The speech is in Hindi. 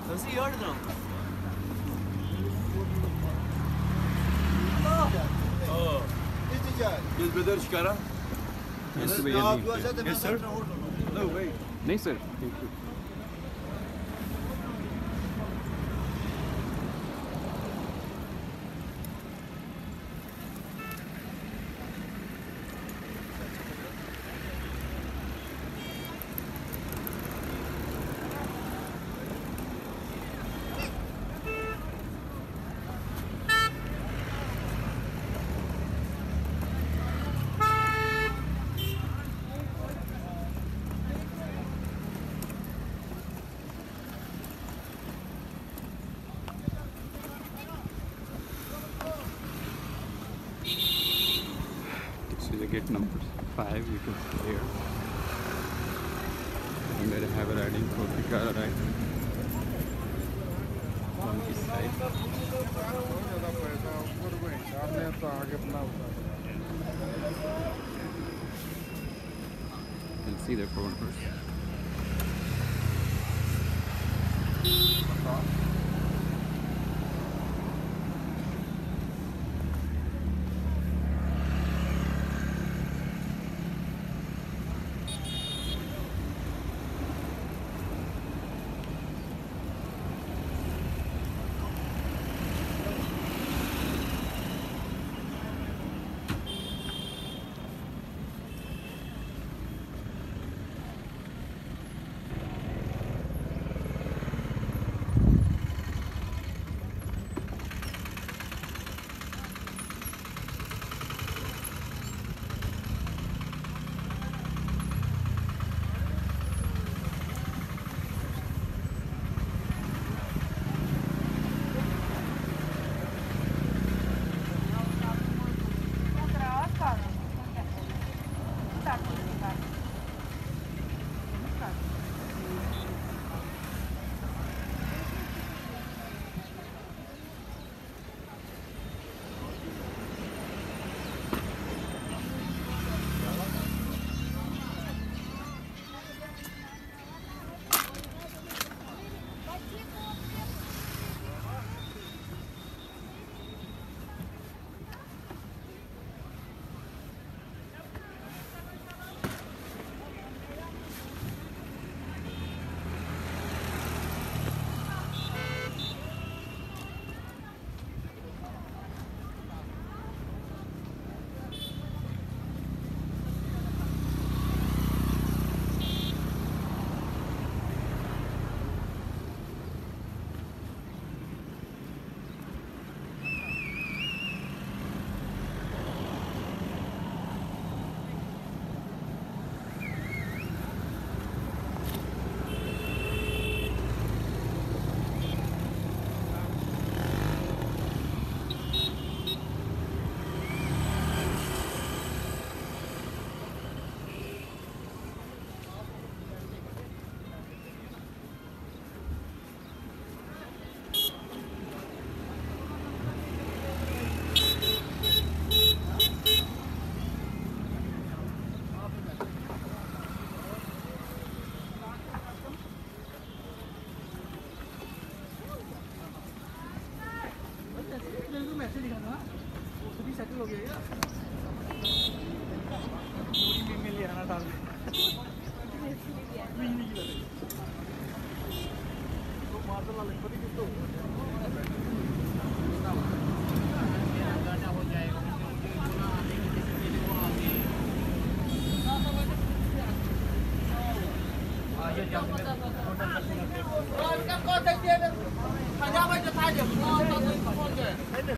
Nasıl gördün? Yes, brother, shikara. Yes, भैया नहीं। Yes, sir. No, wait. नहीं sir, thank you. This is the gate number 5. You can see here. And they have a riding for the car ride on this side. You can see the corners. Settle हो गया पूरी में ले आना डाल तो मार डाल पड़ी किस तो हो जाएगा आगे जाने में